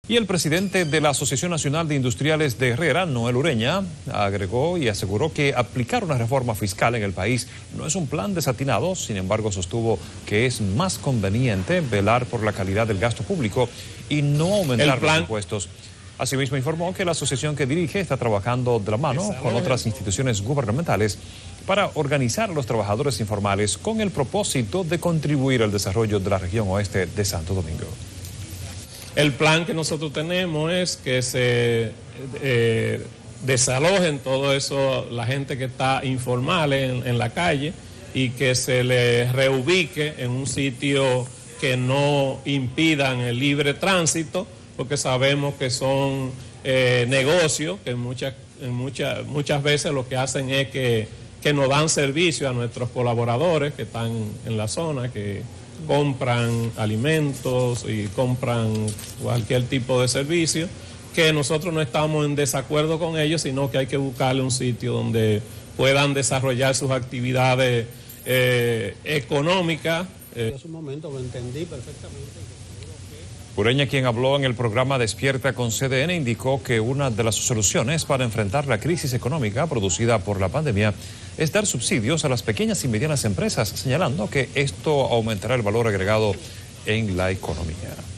Y el presidente de la Asociación Nacional de Industriales de Herrera, Noel Ureña, agregó y aseguró que aplicar una reforma fiscal en el país no es un plan desatinado. Sin embargo, sostuvo que es más conveniente velar por la calidad del gasto público y no aumentar los impuestos. Asimismo, informó que la asociación que dirige está trabajando de la mano con otras instituciones gubernamentales para organizar a los trabajadores informales con el propósito de contribuir al desarrollo de la región oeste de Santo Domingo. El plan que nosotros tenemos es que se desalojen todo eso, la gente que está informal en la calle, y que se les reubique en un sitio que no impidan el libre tránsito, porque sabemos que son negocios que muchas veces lo que hacen es que nos dan servicio a nuestros colaboradores que están en la zona, que compran alimentos y compran cualquier tipo de servicio, que nosotros no estamos en desacuerdo con ellos, sino que hay que buscarle un sitio donde puedan desarrollar sus actividades económicas. En su momento lo entendí perfectamente. Ureña, quien habló en el programa Despierta con CDN, indicó que una de las soluciones para enfrentar la crisis económica producida por la pandemia es dar subsidios a las pequeñas y medianas empresas, señalando que esto aumentará el valor agregado en la economía.